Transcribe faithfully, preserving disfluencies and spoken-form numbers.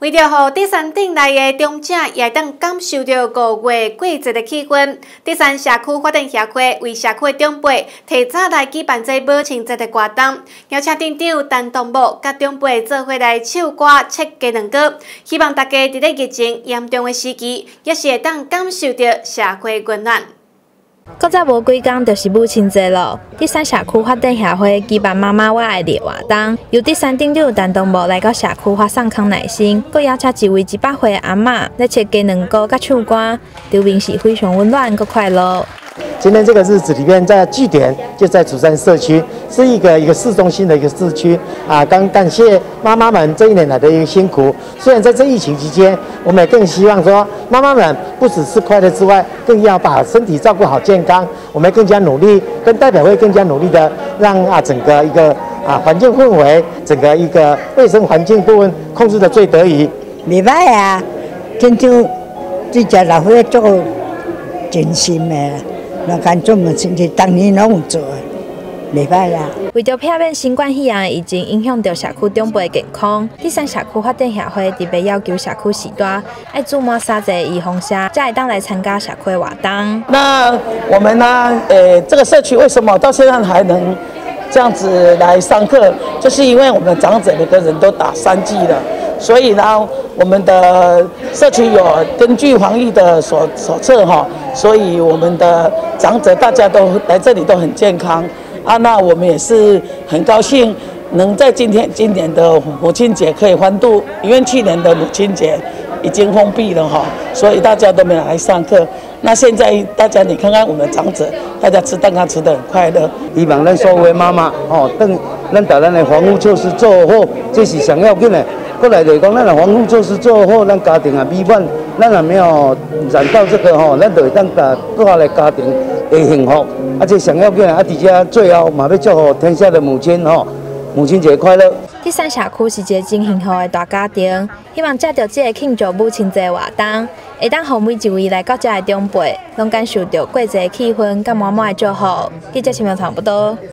为着让第三顶内的长者也当感受到五月过节的气氛，第三社区发展协会为社区的长辈提早来举办这母亲节的活动，邀请镇长陈东武甲长辈做伙来唱歌、切鸡卵糕，希望大家伫咧疫情严重的时期，也是会当感受到社会温暖。 搁再无几天就是母亲节咯。第三社区发展协会举办妈妈我爱你的活动，由第三镇长陈东武来到社区发送康乃馨，搁邀请一位一百岁的阿嬷来切鸡卵糕甲唱歌，场面是非常温暖搁快乐。 今天这个日子里面，在据点就在竹山社区，是一个一个市中心的一个市区啊。刚感谢妈妈们这一年来的一个辛苦。虽然在这疫情期间，我们也更希望说，妈妈们不只是快乐之外，更要把身体照顾好健康。我们更加努力，跟代表会更加努力的，让啊整个一个啊环境氛围，整个一个卫生环境部分控制的最得宜。 袂歹啊，真正这只老伙做真心的。 那干做母亲节，当年拢有做，袂歹啦。 为着避免新冠肺炎疫情影响到社区长辈健康，第三社区发展协会特别要求社区时代要注满三个预防针，才会当来参加社区活动。 那我们呢？呃，这个社区为什么到现在还能这样子来上课？就是因为我们长者每个人都打三剂了。 所以呢，我们的社区有根据防疫的手手册哈，所以我们的长者大家都来这里都很健康啊。那我们也是很高兴能在今天今年的母亲节可以欢度，因为去年的母亲节已经封闭了哈，所以大家都没有来上课。那现在大家你看看我们的长者，大家吃蛋糕吃得很快乐。 希望咱所有的妈妈哦，等咱把咱的防护措施做好，这是上要紧的。 过来就是讲，咱的防护措施做好，咱家庭也美满，咱也没有染到这个吼，咱就会当把各下的家庭会幸福，而且上要紧啊！而且最后嘛要祝福天下的母亲吼，母亲节快乐。 第三社区是一个真幸福的大家庭，希望借着这个庆祝母亲节活动，会当让每一位来到这的长辈，拢感受到过节的气氛，甲满满的祝福。记者陈明差不多。